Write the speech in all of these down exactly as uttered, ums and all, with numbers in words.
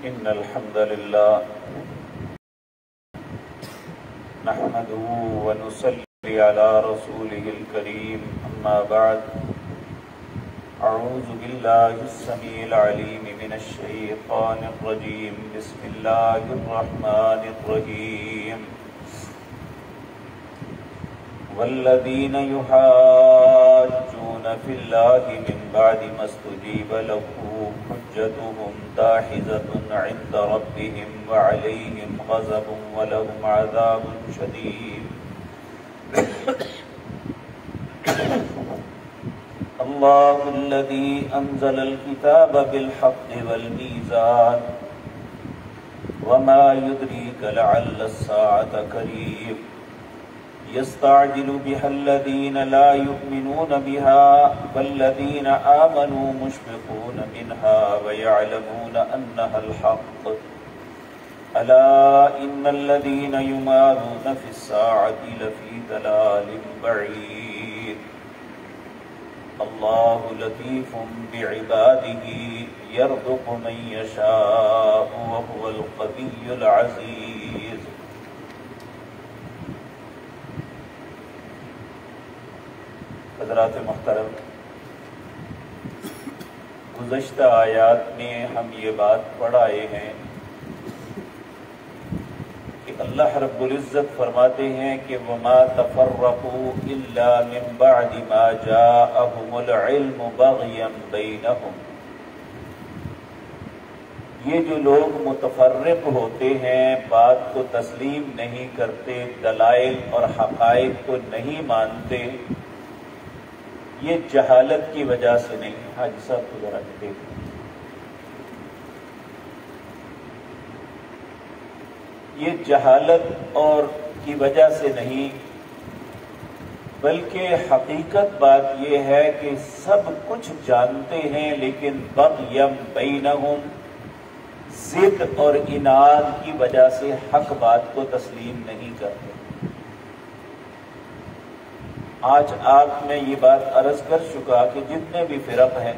إن الحمد لله نحمده ونصلي على رسوله الكريم أما بعد أعوذ بالله السميع العليم من الشيطان الرجيم بسم الله الرحمن الرحيم والذين يحاجون في الله من بعد ما استجيب له حجتهم داحضة عند ربهم وعليهم غضب ولهم عذاب شديد الله الذي أنزل الكتاب بالحق والميزان وما يدريك لعل الساعة قريب يستعجل بها الذين لا يؤمنون بها والذين آمنوا مشفقون منها ويعلمون أنها الحق ألا إن الذين يمارون في الساعة لفي ضلال بعيد الله لطيف بعباده يرزق من يشاء وهو القوي العزيز حضرات محترم، گزشتہ آیات میں ہم یہ بات پڑھ آئے ہیں کہ اللہ رب العزت فرماتے ہیں کہ وَمَا تَفَرَّقُوا إِلَّا مِن بَعْدِ مَا جَاءَهُمُ الْعِلْمُ بَغْيًا بَيْنَهُمْ۔ یہ جو لوگ متفرق ہوتے ہیں، بات کو تسلیم نہیں کرتے، دلائل اور حقائق کو نہیں مانتے، یہ جہالت کی وجہ سے نہیں۔ حاجی صاحب کو ذرا دیکھیں، یہ جہالت اور کی وجہ سے نہیں، بلکہ حقیقت بات یہ ہے کہ سب کچھ جانتے ہیں لیکن بغیم بینہم، ضد اور عناد کی وجہ سے حق بات کو تسلیم نہیں کرتے۔ آج آپ میں یہ بات عرض کر چکا کہ جتنے بھی فرق ہیں،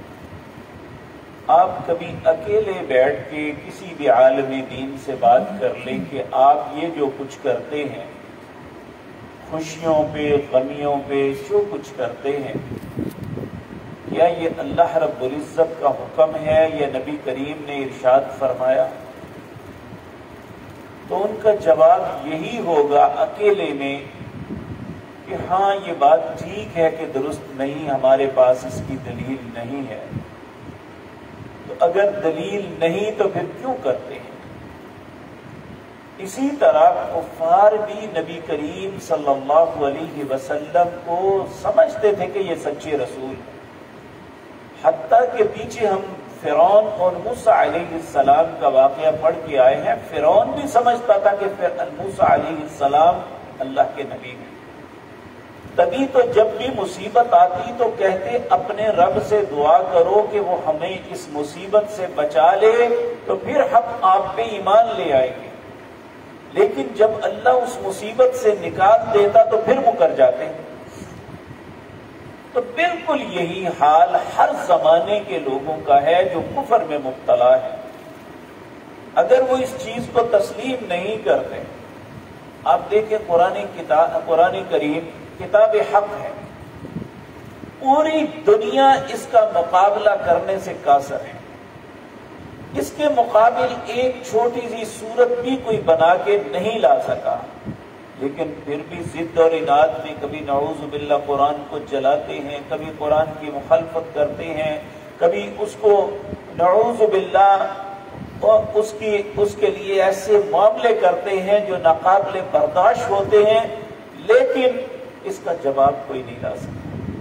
آپ کبھی اکیلے بیٹھ کے کسی بھی عالم دین سے بات کر لیں کہ آپ یہ جو کچھ کرتے ہیں، خوشیوں پہ غمیوں پہ جو کچھ کرتے ہیں، کیا یہ اللہ رب العزت کا حکم ہے یا نبی کریم نے ارشاد فرمایا؟ تو ان کا جواب یہی ہوگا اکیلے میں کہ ہاں یہ بات ٹھیک ہے کہ درست نہیں، ہمارے پاس اس کی دلیل نہیں ہے۔ تو اگر دلیل نہیں تو پھر کیوں کرتے ہیں؟ اسی طرح کفار بھی نبی کریم صلی اللہ علیہ وسلم کو سمجھتے تھے کہ یہ سچے رسول ہیں، حتیٰ کہ پیچھے ہم فرعون اور موسیٰ علیہ السلام کا واقعہ پڑھ کے آئے ہیں۔ فرعون بھی سمجھتا تھا کہ موسیٰ علیہ السلام اللہ کے نبی ہیں، تبھی تو جب بھی مصیبت آتی تو کہتے اپنے رب سے دعا کرو کہ وہ ہمیں اس مصیبت سے بچا لے، تو پھر ہم آپ پہ ایمان لے آئیں گے۔ لیکن جب اللہ اس مصیبت سے نکال دیتا تو پھر مکر جاتے ہیں۔ تو بالکل یہی حال ہر زمانے کے لوگوں کا ہے جو کفر میں مبتلا ہے۔ اگر وہ اس چیز کو تسلیم نہیں کرتے، آپ دیکھیں قرآن کتاب قرآن کریم کتاب حق ہے، پوری دنیا اس کا مقابلہ کرنے سے قاصر ہے، اس کے مقابل ایک چھوٹی سی صورت بھی کوئی بنا کے نہیں لا سکا، لیکن پھر بھی ضد اور عناد میں کبھی نعوذ باللہ قرآن کو جلاتے ہیں، کبھی قرآن کی مخالفت کرتے ہیں، کبھی اس کو نعوذ باللہ اور اس کی اس کے لیے ایسے معاملے کرتے ہیں جو ناقابل برداشت ہوتے ہیں، لیکن اس کا جواب کوئی نہیں لا سکتا۔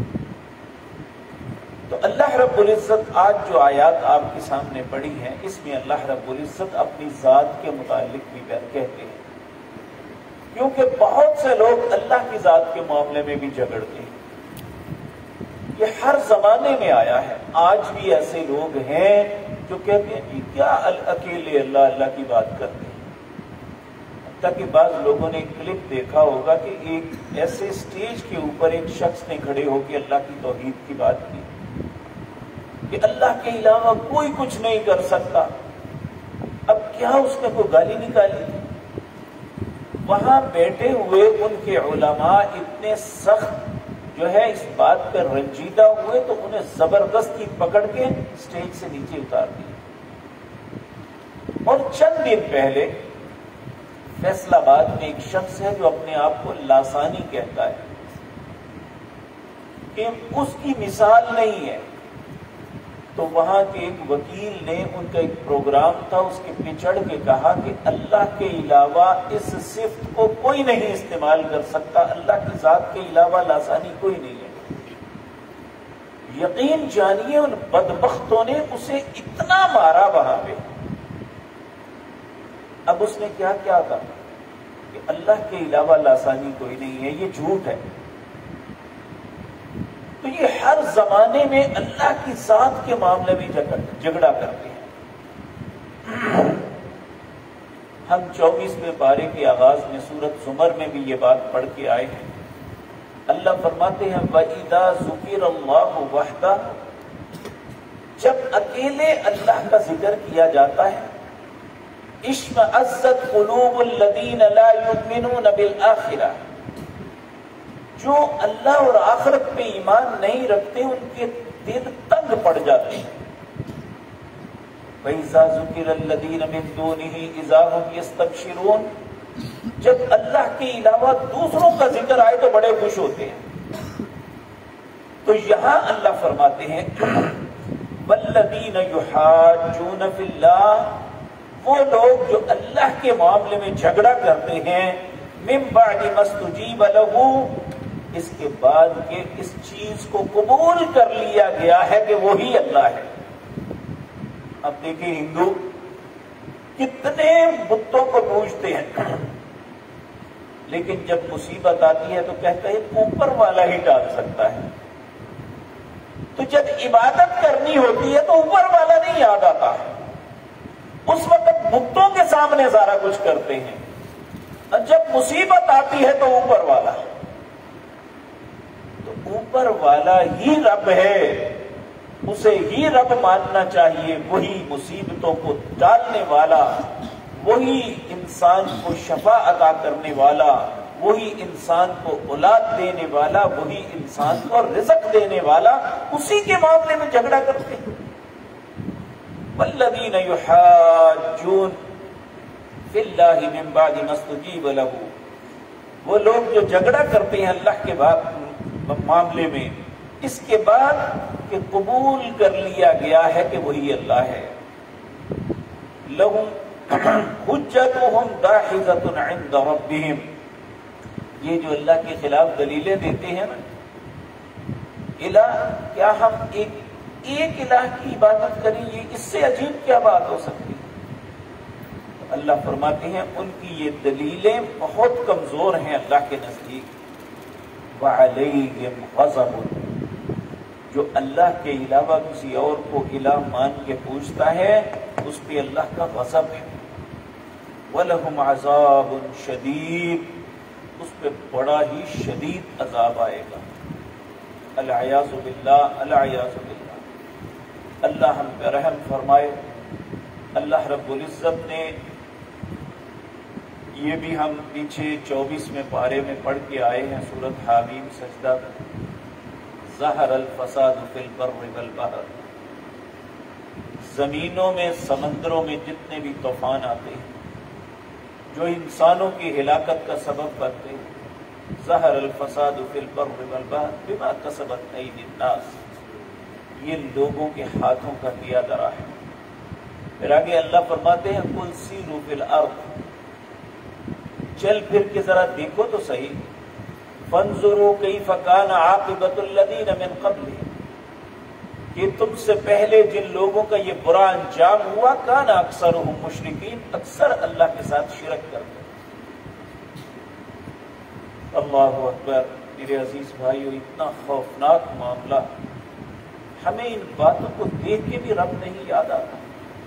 تو اللہ رب العزت آج جو آیات آپ کے سامنے پڑھی ہیں، اس میں اللہ رب العزت اپنی ذات کے متعلق بھی کہتے ہیں، کیونکہ بہت سے لوگ اللہ کی ذات کے معاملے میں بھی جھگڑتے ہیں۔ یہ ہر زمانے میں آیا ہے، آج بھی ایسے لوگ ہیں جو کہتے ہیں کہ کیا اکیلے اللہ اللہ کی بات کرتے ہیں۔ تاکہ بعض لوگوں نے کلپ دیکھا ہوگا کہ ایک ایسے سٹیج کے اوپر ایک شخص نے کھڑے ہو کے اللہ کی توحید کی بات کی کہ اللہ کے علاوہ کوئی کچھ نہیں کر سکتا، اب کیا اس نے کوئی گالی نکالی تھی؟ وہاں بیٹھے ہوئے ان کے علماء اتنے سخت جو ہے اس بات پر رنجیدہ ہوئے تو انہیں زبردستی پکڑ کے اسٹیج سے نیچے اتار دیا. اور چند دن پہلے فیصل آباد میں ایک شخص ہے جو اپنے آپ کو لاسانی کہتا ہے کہ اس کی مثال نہیں ہے، تو وہاں کے ایک وکیل نے ان کا ایک پروگرام تھا، اس کے پہ چڑھ کے کہا کہ اللہ کے علاوہ اس صفت کو کوئی نہیں استعمال کر سکتا، اللہ کی ذات کے علاوہ لاسانی کوئی نہیں ہے. یقین جانیے ان بدبختوں نے اسے اتنا مارا وہاں پہ. اب اس نے کیا کیا تھا کہ اللہ کے علاوہ لاسانی کوئی نہیں ہے، یہ جھوٹ ہے. تو یہ ہر زمانے میں اللہ کی ذات کے معاملے میں جھگڑا کرتے ہیں. ہم چوبیسویں پارے کے آغاز میں سورۃ زمر میں بھی یہ بات پڑھ کے آئے ہیں. اللہ فرماتے ہیں وَإِذَا ذُكِرَ اللَّهُ وَحْدَهُ، جب اکیلے اللہ کا ذکر کیا جاتا ہے اشمئزت قلوب الذین لا یؤمنون بالآخرہ، جو اللہ اور آخرت پہ ایمان نہیں رکھتے ان کے دل تنگ پڑ جاتے ہیں. وَإِذَا ذُكِرَ الَّذِينَ مِن دُونِهِ إِذَا هُمْ يَسْتَبْشِرُونَ، جب اللہ کے علاوہ دوسروں کا ذکر آئے تو بڑے خوش ہوتے ہیں. تو یہاں اللہ فرماتے ہیں وَالَّذِينَ يُحَاجُّونَ فِي اللَّهِ، وہ لوگ جو اللہ کے معاملے میں جھگڑا کرتے ہیں مِن بَعْدِ مَا اسْتُجِيبَ لَهُ، اس کے بعد کہ اس چیز کو قبول کر لیا گیا ہے کہ وہی اللہ ہے. اب دیکھیں ہندو کتنے بتوں کو پوجتے ہیں، لیکن جب مصیبت آتی ہے تو کہتا ہے اوپر والا ہی ڈال سکتا ہے. تو جب عبادت کرنی ہوتی ہے تو اوپر والا نہیں یاد آتا ہے، اس وقت بتوں کے سامنے سارا کچھ کرتے ہیں، اور جب مصیبت آتی ہے تو اوپر والا. تو اوپر والا ہی رب ہے، اسے ہی رب ماننا چاہیے. وہی مصیبتوں کو ڈالنے والا، وہی انسان کو شفا عطا کرنے والا، وہی انسان کو اولاد دینے والا، وہی انسان کو رزق دینے والا، اسی کے معاملے میں جھگڑا کرتے ہیں. وَالَّذِينَ يُحَاجُّونَ فِي اللَّهِ مِن بَعْدِ مَا اسْتُجِيبَ لَهُ، وہ لوگ جو جھگڑا کرتے ہیں اللہ کے معاملے میں اس کے بعد کہ قبول کر لیا گیا ہے کہ وہی اللہ ہے. لَهُمْ حُجَّتُهُمْ دَاحِضَةٌ عِنْدَ رَبِّهِمْ، یہ جو اللہ کے خلاف دلیلیں دیتے ہیں نا، الہ، کیا ہم ایک ایک الہ کی عبادت کریں، یہ اس سے عجیب کیا بات ہو سکتی ہے؟ اللہ فرماتے ہیں ان کی یہ دلیلیں بہت کمزور ہیں اللہ کے نزدیک. وَعَلَيْهِمْ غَضَبٌ، جو اللہ کے علاوہ کسی اور کو الہ مان کے پوچھتا ہے اس پہ اللہ کا غضب ہے. وَلَهُمْ عَذَابٌ شَدِيدٌ، اس پہ بڑا ہی شدید عذاب آئے گا. العیاذ باللہ، العیاذ باللہ. اللہ ہم پہ رحم فرمائے. اللہ رب العزت نے یہ بھی ہم پیچھے چوبیسویں پارے میں پڑھ کے آئے ہیں سورۃ حامیم سجدہ، ظہر الفساد فی البر والبحر، زمینوں میں سمندروں میں جتنے بھی طوفان آتے ہیں جو انسانوں کی ہلاکت کا سبب بنتے ہیں، ظہر الفساد فی البر والبحر بما کسبت ایدی الناس، یہ لوگوں کے ہاتھوں کا کیا درا ہے. پھر آگے اللہ فرماتے ہیں قل سیروا فی الارض، چل پھر کے ذرا دیکھو تو صحیح، فانظروا کیف کان عاقبۃ الذین من قبل، کہ تم سے پہلے جن لوگوں کا یہ برا انجام ہوا، کان اکثرهم مشرکین، اکثر اللہ کے ساتھ شرک کرتے. اللہ اکبر. میرے عزیز بھائیو، اتنا خوفناک معاملہ، ہمیں ان باتوں کو دیکھ کے بھی رب نہیں یاد آتا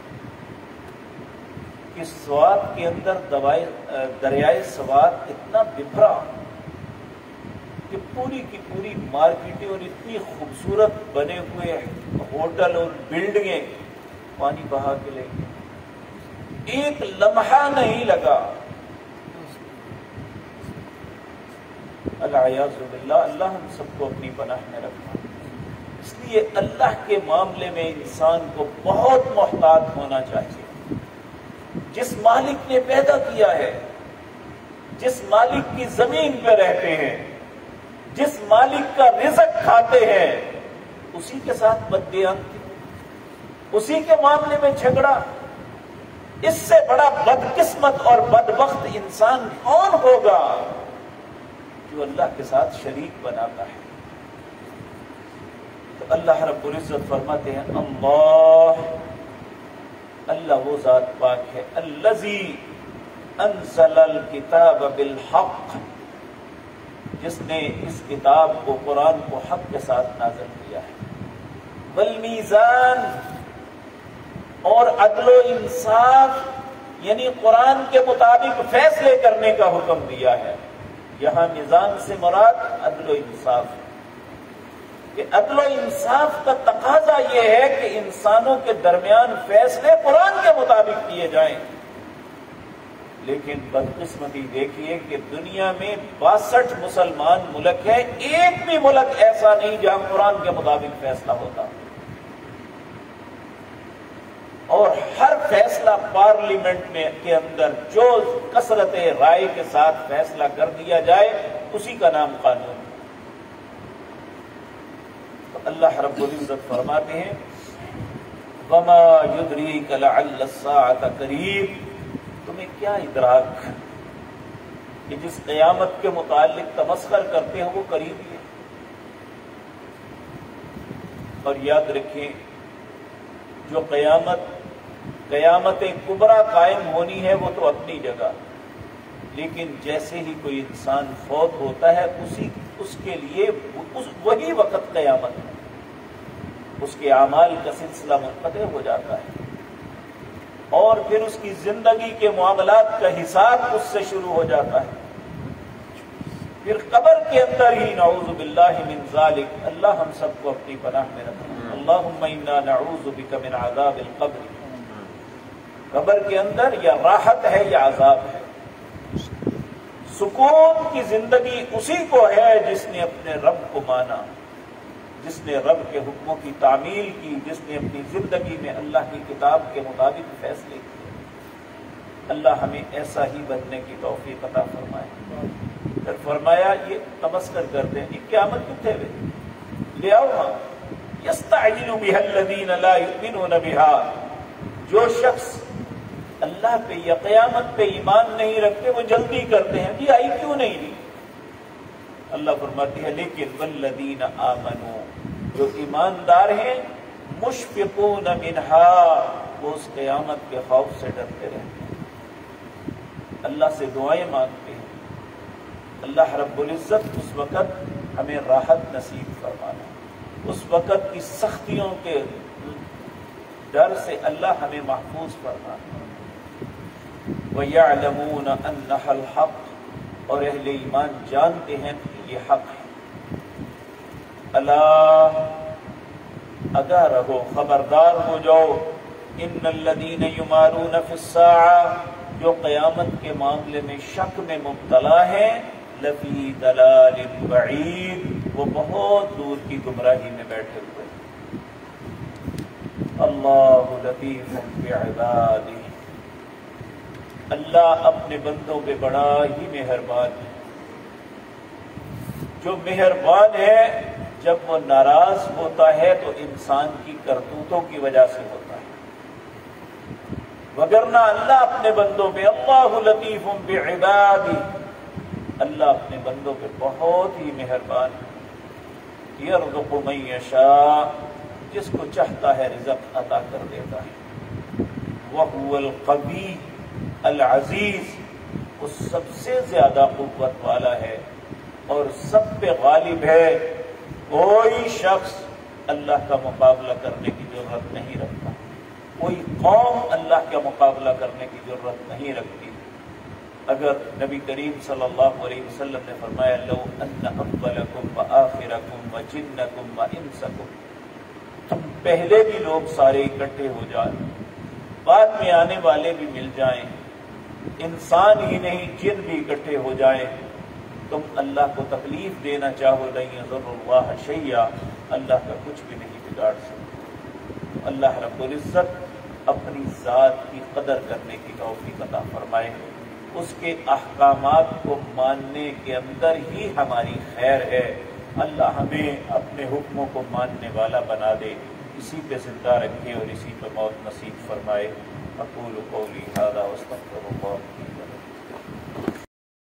کہ سوات کے اندر دریائے سوات اتنا بکھرا کہ پوری کی پوری مارکیٹیں اور اتنی خوبصورت بنے ہوئے ہوٹل اور بلڈنگیں پانی بہا کے لے گئے. ایک لمحہ نہیں لگا. العیاذ باللہ، اللہ ہم سب کو اپنی پناہ میں رکھا. اس لیے اللہ کے معاملے میں انسان کو بہت محتاط ہونا چاہیے. جس مالک نے پیدا کیا ہے، جس مالک کی زمین پہ رہتے ہیں، جس مالک کا رزق کھاتے ہیں، اسی کے ساتھ بددیانتی، اسی کے معاملے میں جھگڑا. اس سے بڑا بدقسمت اور بدبخت انسان کون ہوگا جو اللہ کے ساتھ شریک بناتا ہے؟ تو اللہ رب العزت فرماتے ہیں اللہ اللہ وہ ذات پاک ہے الذی انزل الکتاب بالحق، جس نے اس کتاب کو، قرآن کو حق کے ساتھ نازل کیا ہے. والمیزان، اور عدل و انصاف، یعنی قرآن کے مطابق فیصلے کرنے کا حکم دیا ہے. یہاں میزان سے مراد عدل و انصاف ہے کہ عدل و انصاف کا تقاضا یہ ہے کہ انسانوں کے درمیان فیصلے قرآن کے مطابق کیے جائیں. لیکن بدقسمتی دیکھیے کہ دنیا میں باسٹھ مسلمان ملک ہیں، ایک بھی ملک ایسا نہیں جہاں قرآن کے مطابق فیصلہ ہوتا. اور ہر فیصلہ پارلیمنٹ میں کے اندر جو کثرت رائے کے ساتھ فیصلہ کر دیا جائے اسی کا نام قانون. تو اللہ رب العزت فرماتے ہیں وما يدريك لعل الساعة قريب، تمہیں کیا ادراک کہ جس قیامت کے متعلق تمسخر کرتے ہیں وہ قریب ہے. اور یاد رکھیں جو قیامت قیامت کبریٰ قائم ہونی ہے وہ تو اپنی جگہ، لیکن جیسے ہی کوئی انسان فوت ہوتا ہے اسی اس کے لیے اس وہی وقت قیامت ہے. اس کے اعمال کا سلسلہ منقطع ہو جاتا ہے اور پھر اس کی زندگی کے معاملات کا حساب اس سے شروع ہو جاتا ہے. پھر قبر کے اندر ہی نعوذ باللہ من ذالک، اللہ ہم سب کو اپنی پناہ میں رکھے. اللہم انا نعوذ بک من عذاب القبر، قبر کے اندر یا راحت ہے یا عذاب ہے. سکون کی زندگی اسی کو ہے جس نے اپنے رب کو مانا، جس نے رب کے حکموں کی تعمیل کی، جس نے اپنی زندگی میں اللہ کی کتاب کے مطابق فیصلے کیے. اللہ ہمیں ایسا ہی بننے کی توفیق عطا فرمائے. پھر فرمایا یہ تمسخر کرتے ہیں قیامت کتنے ہوئے لے آؤ ہاں یستعجل بها الذین لا یؤمنون بها، جو شخص اللہ پہ یا قیامت پہ ایمان نہیں رکھتے وہ جلدی کرتے ہیں جی آئی کیوں نہیں لی. اللہ فرماتی ہے لیکن والذین آمنوا، جو ایماندار ہیں، مشفقون منها، وہ اس قیامت کے خوف سے ڈرتے رہتے ہیں، اللہ سے دعائیں مانگتے ہیں. اللہ رب العزت اس وقت ہمیں راحت نصیب فرمانا، اس وقت کی سختیوں کے ڈر سے اللہ ہمیں محفوظ فرمانا. وَيَعْلَمُونَ أَنَّهَا الْحَقُّ، اور اہل ایمان جانتے ہیں کہ یہ حق ہے. اللہ آگاہ رہو، خبردار ہو جاؤ. ان الذین یمارون فی الساعة، جو قیامت کے معاملے میں شک میں مبتلا ہیں، لفی ضلال بعید، وہ بہت دور کی گمراہی میں بیٹھے ہوئے. اللہ لطیف بعبادہ، اللہ اپنے بندوں پہ بڑا ہی مہربان ہے. جو مہربان ہے جب وہ ناراض ہوتا ہے تو انسان کی کرتوتوں کی وجہ سے ہوتا ہے، وگرنہ اللہ اپنے بندوں پہ اللہ لطیف بعبادہ، اللہ اپنے بندوں پہ بہت ہی مہربان ہے. یرزق من یشاء، جس کو چاہتا ہے رزق عطا کر دیتا ہے. وہو القوی العزیز، وہ سب سے زیادہ قوت والا ہے اور سب پہ غالب ہے. کوئی شخص اللہ کا مقابلہ کرنے کی ضرورت نہیں رکھتا، کوئی قوم اللہ کا مقابلہ کرنے کی ضرورت نہیں رکھتی. اگر نبی کریم صلی اللہ علیہ وسلم نے فرمایا لو ان اولکم وآخرکم وجنکم وانسکم، تم پہلے بھی لوگ سارے اکٹھے ہو جائیں بعد میں آنے والے بھی مل جائیں، انسان ہی نہیں جن بھی اکٹھے ہو جائیں، تم اللہ کو تکلیف دینا چاہو لن یضر اللہ شیئا، اللہ کا کچھ بھی نہیں بگاڑ سکتے۔ اللہ رب العزت اپنی ذات کی قدر کرنے کی توفیق عطا فرمائے، اس کے احکامات کو ماننے کے اندر ہی ہماری خیر ہے۔ اللہ ہمیں اپنے حکموں کو ماننے والا بنا دے، اسی پہ زندہ رکھے اور اسی پہ موت نصیب فرمائے۔ اقول قولی ھذا واستغفر اللہ۔